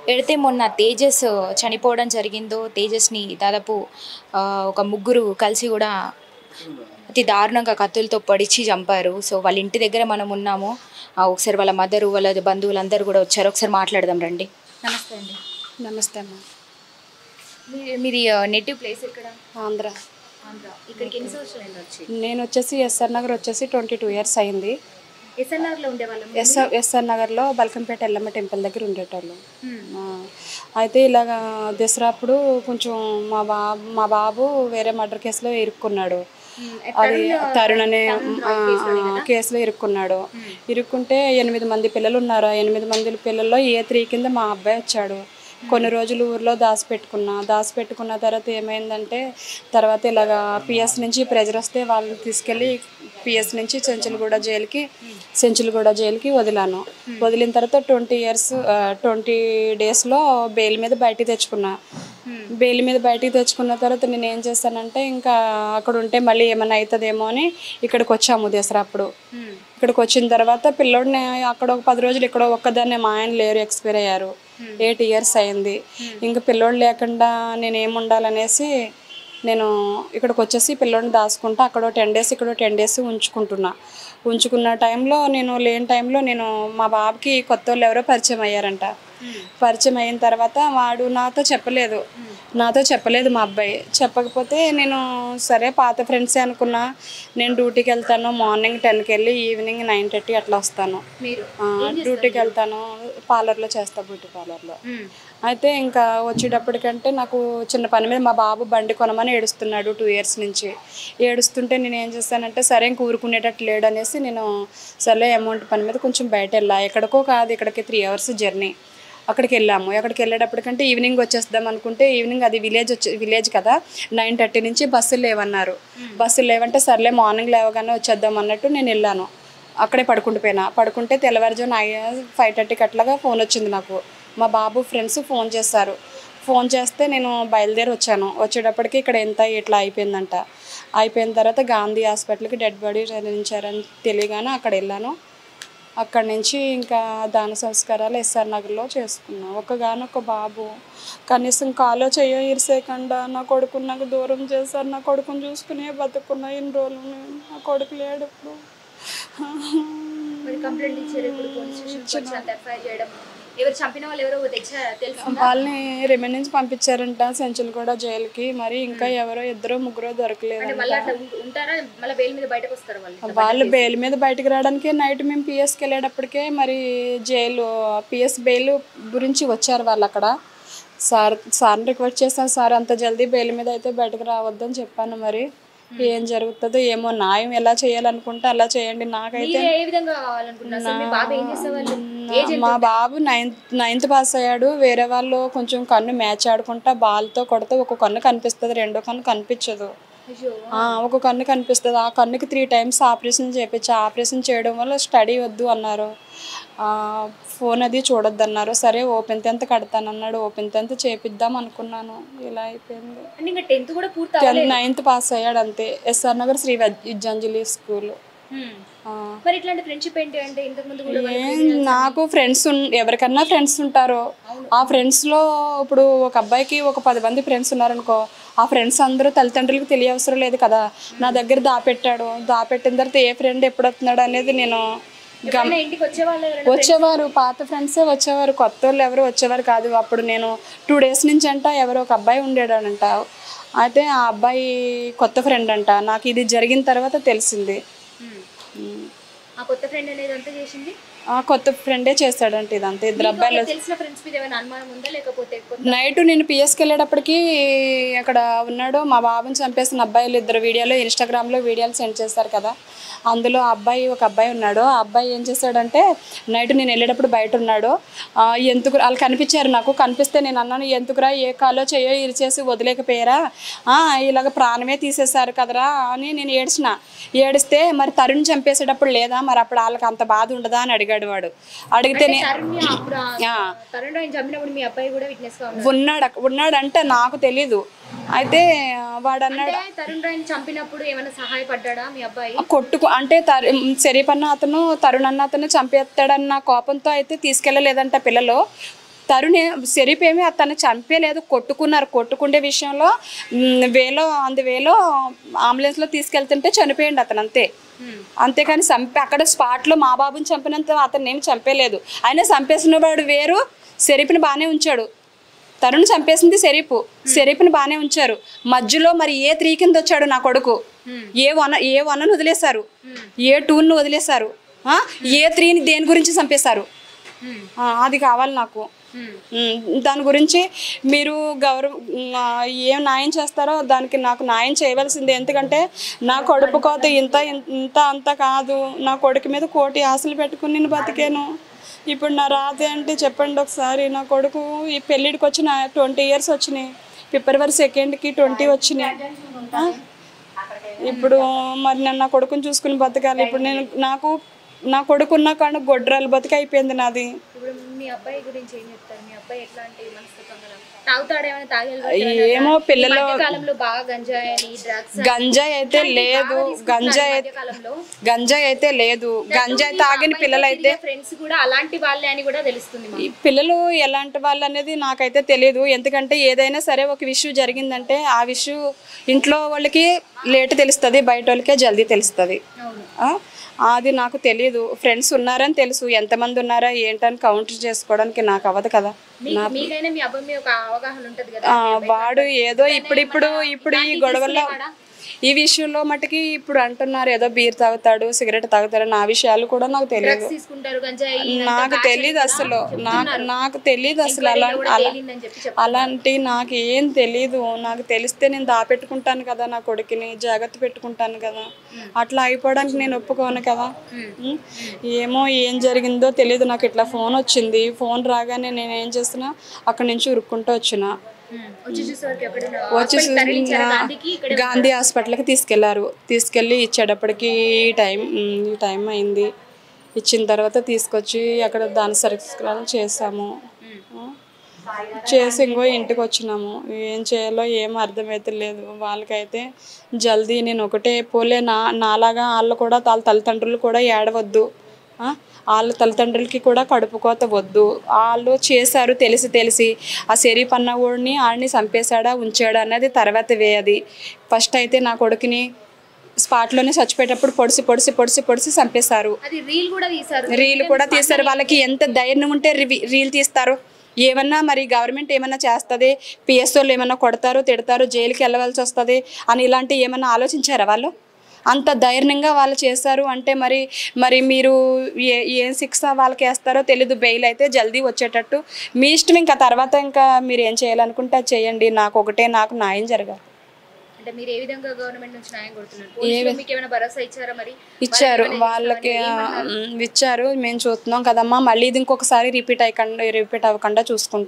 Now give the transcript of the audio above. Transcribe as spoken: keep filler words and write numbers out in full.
ఎడితే మొన్న తేజస్ చనిపోవడం జరిగిందో, తేజస్‌ని దాదాపు ఆహ్, ఒక ముగ్గురు కలిసి గూడా అతి దారుణంగా కత్తులతో పొడిచి చంపారు. సో, వాళ్ళ ఇంటి దగ్గర మనం ఉన్నాము. ఆహ్, ఒకసారి వాళ్ళ మదరు, వాళ్ళ బంధువులందరూ గూడా వచ్చారు. ఒకసారి మాట్లాడదాం రండి. నమస్తే అండి. నమస్తే అమ్మ. మీ మీది నేటివ్ ప్లేస్ ఎక్కడ? ఆంధ్ర. ఆంధ్ర. ఇక్కడికి ఎన్ని సంవత్సరాలైంది వచ్చి? నేను వచ్చేసి ఎస్ఆర్ నగర్ వచ్చేసి ట్వంటీ టూ ఇయర్స్ అయింది. ఎస్ఎన్ఆర్‌లో ఉండేవాళ్ళం. ఎస్ఆర్ ఎస్ఆర్ నగర్లో బల్కంపేట ఎల్లమ్మ టెంపుల్ దగ్గర ఉండేటోళ్ళం. హ్మ్. ఆ, అయితే ఇలాగా దసరా అప్పుడు కొంచెం మా బాబు మా బాబు వేరే మర్డర్ కేసులో ఇరుక్కున్నాడు. హ్మ్. అది తరుణ్ తరుణ్ అనే తరుణ్ ఆ, రాయ్ కేసులోనే ఆ, కదా? కేసులో ఇరుక్కున్నాడు. హ్మ్. ఇరుక్కుంటే ఎనిమిది మంది పిల్లలు ఉన్నారు. ఆ ఎనిమిది మంది పిల్లల్లో ఏ త్రీ కింద మా అబ్బాయి వచ్చాడు. కొన్ని రోజులు ఊర్లో దాచిపెట్టుకున్నా దాచిపెట్టుకున్న తర్వాత ఏమైందంటే తర్వాత ఇలాగా పిఎస్ నుంచి ప్రెజర్ వస్తే వాళ్ళని తీసుకెళ్ళి పిఎస్ నుంచి చెంచులగూడ జైలుకి చెంచులగూడ జైలుకి వదిలాను. వదిలిన తర్వాత ట్వంటీ ఇయర్స్ ట్వంటీ డేస్లో బెయిల్ మీద బయటికి తెచ్చుకున్నా. బెయిల్ మీద బయటికి తెచ్చుకున్న తర్వాత నేను ఏం చేశానంటే ఇంకా అక్కడ ఉంటే మళ్ళీ ఏమైనా అవుతుందేమో అని ఇక్కడికి వచ్చాము దసరా అప్పుడు. ఇక్కడికి వచ్చిన తర్వాత పిల్లోడిని అక్కడ ఒక పది రోజులు ఇక్కడ ఒక్కదాన్ని మా ఆయన లేరు, ఎక్స్పైర్ అయ్యారు. ఎయిట్ ఇయర్స్ అయింది. ఇంకా పిల్లోడు లేకుండా నేను ఏముండాలనేసి నేను ఇక్కడికి వచ్చేసి పిల్లోడిని దాచుకుంటా అక్కడ టెన్ డేస్ ఇక్కడ టెన్ డేస్ ఉంచుకుంటున్నా. ఉంచుకున్న టైంలో నేను లేని టైంలో నేను మా బాబుకి కొత్త వాళ్ళు ఎవరో పరిచయం అయ్యారంట. పరిచయం అయిన తర్వాత వాడు నాతో చెప్పలేదు నాతో చెప్పలేదు మా అబ్బాయి. చెప్పకపోతే నేను సరే పాత ఫ్రెండ్సే అనుకున్నా. నేను డ్యూటీకి వెళ్తాను మార్నింగ్ టెన్కి వెళ్ళి ఈవినింగ్ నైన్ థర్టీ అట్లా వస్తాను. డ్యూటీకి వెళ్తాను, పార్లర్లో చేస్తా, బ్యూటీ పార్లర్లో. అయితే ఇంకా వచ్చేటప్పటికంటే నాకు చిన్న పని మీద మా బాబు బండి కొనమని ఏడుస్తున్నాడు టూ ఇయర్స్ నుంచి. ఏడుస్తుంటే నేను ఏం చేస్తానంటే సరే ఇంక ఊరుకునేటట్టు లేడు అనేసి నేను సరే అమౌంట్ పని మీద కొంచెం బయట వెళ్ళా. ఎక్కడికో కాదు, ఇక్కడికి త్రీ అవర్స్ జర్నీ. అక్కడికి వెళ్ళాము. అక్కడికి వెళ్ళేటప్పటికంటే ఈవినింగ్ వచ్చేద్దాం అనుకుంటే ఈవినింగ్ అది విలేజ్ వచ్చే విలేజ్ కదా, నైన్ థర్టీ నుంచి బస్సులు లేవన్నారు. బస్సులు లేవంటే సర్లే మార్నింగ్ లేవగానే వచ్చేద్దాం అన్నట్టు నేను వెళ్ళాను. అక్కడే పడుకుంటుపోయినా. పడుకుంటే తెల్లవారుజామున ఫైవ్ థర్టీకి అట్లాగా ఫోన్ వచ్చింది నాకు. మా బాబు ఫ్రెండ్స్ ఫోన్ చేశారు. ఫోన్ చేస్తే నేను బయలుదేరి వచ్చాను. వచ్చేటప్పటికి ఇక్కడ ఎంత ఇట్లా అయిపోయిందంట. అయిపోయిన తర్వాత గాంధీ హాస్పిటల్కి డెడ్ బాడీ తరలించారని తెలియగానే అక్కడ వెళ్ళాను. అక్కడి నుంచి ఇంకా దాన సంస్కారాలు ఎస్ఆర్ నగర్లో చేసుకున్నాం. ఒకగానొక బాబు కనీసం కాలో చెయ్యో ఇరిసేయకుండా నా కొడుకుని నాకు దూరం చేశారు. నా కొడుకుని చూసుకునే బతుకున్నా ఇన్ని రోజులు. నేను నా కొడుకు లేడు ఇప్పుడు. ఎవరు చంపిన వాళ్ళు ఎవరో తెచ్చారా తెలుసా? వాళ్ళని రిమాండ్ నుంచి పంపించారంట చెంచులగూడ జైలుకి. మరి ఇంకా ఎవరో ఇద్దరు ముగ్గురు దొరకలేదు. వాళ్ళు బెయిల్ మీద బయటకు రావడానికి నైట్ మేము పిఎస్కి వెళ్ళేటప్పటికే మరి జైలు పిఎస్ బెయిల్ గురించి వచ్చారు వాళ్ళు అక్కడ. సార్ సార్ని రిక్వెస్ట్ చేశాను, సార్ అంత జల్దీ బెయిల్ మీద అయితే బయటకు రావద్దని చెప్పాను. మరి ఏం జరుగుతుందో ఏమో, న్యాయం ఎలా చేయాలనుకుంటే అలా చేయండి. నాకైతే మా బాబు నైన్త్ నైన్త్ పాస్ అయ్యాడు. వేరే వాళ్ళు కొంచెం కన్ను మ్యాచ్ ఆడుకుంటా బాల్తో కొడితే ఒక కన్ను కనిపిస్తుంది, రెండో కన్ను కనిపించదు. ఒక కన్ను కనిపిస్తుంది. ఆ కన్నుకి త్రీ టైమ్స్ ఆపరేషన్ చేయించా. ఆపరేషన్ చేయడం వల్ల స్టడీ వద్దు అన్నారు. ఫోన్ అది చూడొద్దు అన్నారు. సరే ఓపెన్ టెన్త్ కడతానన్నాడు. ఓపెన్ టెన్త్ చేపిద్దాం అనుకున్నాను. ఇలా అయిపోయింది. టెన్త్ నైన్త్ పాస్ అయ్యాడు అంతే. SR Nagar Sri Vidyanjali school. నాకు ఫ్రెండ్స్ ఎవరికన్నా ఫ్రెండ్స్ ఉంటారు. ఆ ఫ్రెండ్స్లో ఇప్పుడు ఒక అబ్బాయికి ఒక పది మంది ఫ్రెండ్స్ ఉన్నారనుకో, ఆ ఫ్రెండ్స్ అందరూ తల్లిదండ్రులకు తెలియవసరం లేదు కదా. నా దగ్గర దాపెట్టాడు. దాపెట్టిన తర్వాత ఏ ఫ్రెండ్ ఎప్పుడు వస్తున్నాడు అనేది నేను వచ్చేవారు. పాత ఫ్రెండ్సే వచ్చేవారు, కొత్త వాళ్ళు ఎవరు వచ్చేవారు కాదు. అప్పుడు నేను టూ డేస్ నుంచి అంట ఎవరో ఒక అబ్బాయి ఉండేడాడంట. అయితే ఆ అబ్బాయి కొత్త ఫ్రెండ్ అంట. నాకు ఇది జరిగిన తర్వాత తెలిసింది. కొత్త ఫ్రెండే చేస్తాడంట ఇదంతా. ఇద్దరు అబ్బాయిలు నైట్ నేను పిఎస్కి వెళ్ళేటప్పటికి అక్కడ ఉన్నాడు. మా బాబుని చంపేసిన అబ్బాయిలు ఇద్దరు వీడియోలో ఇన్స్టాగ్రామ్లో వీడియోలు సెండ్ చేస్తారు కదా, అందులో అబ్బాయి ఒక అబ్బాయి ఉన్నాడు. ఆ అబ్బాయి ఏం చేశాడంటే నైట్ నేను వెళ్ళేటప్పుడు బయట ఉన్నాడు. ఎందుకు వాళ్ళు కనిపించారు నాకు. కనిపిస్తే నేను అన్నాను, ఎందుకురా ఏ కాలో చేయో ఇరిచేసి వదిలేకపోయారా, ఇలాగ ప్రాణమే తీసేశారు కదరా అని నేను ఏడ్చిన. ఏడిస్తే మరి తరుణ్ చంపేసేటప్పుడు లేదా, మరి అప్పుడు వాళ్ళకి అంత బాధ ఉండదా అని అడిగాడు వాడు. అడిగితే ఉన్నాడు ఉన్నాడంటే నాకు తెలీదు. అయితే వాడు అన్నాడు చంపినప్పుడు ఏమైనా సహాయపడ్డా మీ అబ్బాయి? కొట్టుకు అంటే తరు శరీఫ్ అన్న అతను తరుణ్ అన్న అతను చంపేస్తాడన్న కోపంతో అయితే తీసుకెళ్ళలేదంట పిల్లలు. తరుణ్ షరీఫ్ ఏమి అతన్ని చంపేలేదు, కొట్టుకున్నారు. కొట్టుకునే విషయంలో మ్, వేలో అందువేలో అంబులెన్స్లో తీసుకెళ్తుంటే చనిపోయింది అతను, అంతే. అంతేకాని చంపి అక్కడ స్పాట్లో మా బాబుని చంపినంత అతన్ని ఏమి చంపేలేదు. అయినా చంపేసిన వాడు వేరు, షరీఫ్ని బాగానే ఉంచాడు. తరుణ్ చంపేసింది షరీఫ్, షరీఫ్ని బాగానే ఉంచారు. మధ్యలో మరి ఏ త్రీ కింద వచ్చాడు నా కొడుకు, ఏ వన్ ఏ వన్ను వదిలేశారు, ఏ టూను వదిలేశారు, ఏ త్రీని దేని గురించి చంపేశారు. అది కావాలి నాకు. దాని గురించి మీరు గౌరవ ఏం న్యాయం చేస్తారో దానికి నాకు న్యాయం చేయవలసిందే. ఎందుకంటే నా కొడుకు కోత ఇంత ఇంత అంత కాదు. నా కొడుకు మీద కోటి ఆశలు పెట్టుకుని నేను బతికాను. ఇప్పుడు నా రాత ఏంటి చెప్పండి ఒకసారి. నా కొడుకు ఈ పెళ్ళిడికి వచ్చిన ట్వంటీ ఇయర్స్ వచ్చినాయి, ఫిబ్రవరి సెకండ్కి ట్వంటీ వచ్చినాయి. ఇప్పుడు మరి నేను నా కొడుకుని చూసుకుని బతకాలి. ఇప్పుడు నేను నాకు నా కొడుకున్న కానీ గొడ్రాలు బతికి అయిపోయింది నాది. ఏమో పిల్లలు గంజాయి అయితే లేదు, గంజాయి అయితే గంజాయి అయితే లేదు గంజాయి తాగిన పిల్లలు అయితే ఈ పిల్లలు ఎలాంటి వాళ్ళు అనేది నాకైతే తెలియదు. ఎందుకంటే ఏదైనా సరే ఒక విషయం జరిగిందంటే ఆ విషయం ఇంట్లో వాళ్ళకి లేట్ తెలుస్తుంది, బయట వాళ్ళకే జల్దీ తెలుస్తుంది. అది నాకు తెలియదు. ఫ్రెండ్స్ ఉన్నారని తెలుసు, ఎంతమంది ఉన్నారా ఏంటని కౌంట్ చేసుకోవడానికి నాకు అవ్వదు కదా. వాడు ఏదో ఇప్పుడిప్పుడు ఇప్పుడు ఈ గొడవల్లో ఈ విషయంలో మటుకి ఇప్పుడు అంటున్నారు ఏదో బీర్ తాగుతాడు, సిగరెట్ తాగుతాడు. నా విషయాలు కూడా నాకు తెలియదు, నాకు తెలియదు అసలు. నాకు నాకు తెలియదు అసలు అలా అలాంటి నాకు ఏం తెలీదు. నాకు తెలిస్తే నేను దాపెట్టుకుంటాను కదా, నా కొడుకుని జాగ్రత్త పెట్టుకుంటాను కదా. అట్లా అయిపోవడానికి నేను ఒప్పుకోను కదా. ఏమో ఏం జరిగిందో తెలియదు. నాకు ఇట్లా ఫోన్ వచ్చింది, ఫోన్ రాగానే నేను ఏం చేస్తున్నా అక్కడి నుంచి ఉరుక్కుంటూ వచ్చిన. వచ్చి గాంధీ హాస్పిటల్కి తీసుకెళ్లారు. తీసుకెళ్ళి ఇచ్చేటప్పటికి ఈ టైం ఈ టైం అయింది. ఇచ్చిన తర్వాత తీసుకొచ్చి అక్కడ దాని సరిస్కారం చేసాము. చేసి ఇంకో ఇంటికి వచ్చినాము. ఏం చేయాలో ఏం అర్థమైతే లేదు. వాళ్ళకైతే జల్దీ నేను ఒకటే పోలే నా నాలాగా వాళ్ళు కూడా వాళ్ళ తల్లిదండ్రులు కూడా ఏడవద్దు, వాళ్ళ తల్లిదండ్రులకి కూడా కడుపు కోత వద్దు. వాళ్ళు చేశారు తెలిసి తెలిసి. ఆ షరీఫ్ అన్న వాడిని ఆడిని చంపేశాడా ఉంచాడా అన్నది తర్వాత వే. అది ఫస్ట్ అయితే నా కొడుకుని స్పాట్లోనే చచ్చిపోయేటప్పుడు పొడిసి పొడిసి పొడిసి పొడిసి చంపేశారు. రీల్ కూడా తీశారు. వాళ్ళకి ఎంత ధైర్యం ఉంటే రీల్ తీస్తారు. ఏమన్నా మరి గవర్నమెంట్ ఏమన్నా చేస్తుంది, పిఎస్ఓలు ఏమన్నా కొడతారు, తిడతారు, జైలుకి వెళ్ళవలసి వస్తుంది అని ఇలాంటివి ఏమన్నా ఆలోచించారా వాళ్ళు? అంత ధైర్యంగా వాళ్ళు చేశారు అంటే మరి మరి మీరు ఏ ఏం శిక్ష వాళ్ళకి వేస్తారో తెలీదు. బెయిల్ అయితే జల్దీ వచ్చేటట్టు మీ ఇష్టం. ఇంకా తర్వాత ఇంకా మీరు ఏం చేయాలనుకుంటే అది చేయండి. నాకు ఒకటే, నాకు న్యాయం జరగాలి. ఇచ్చారు వాళ్ళకి, ఇచ్చారు. మేము చూస్తున్నాం కదమ్మా, మళ్ళీ ఇది ఇంకొకసారి రిపీట్ అయ్యకుండా రిపీట్ అవ్వకుండా చూసుకుంటాం.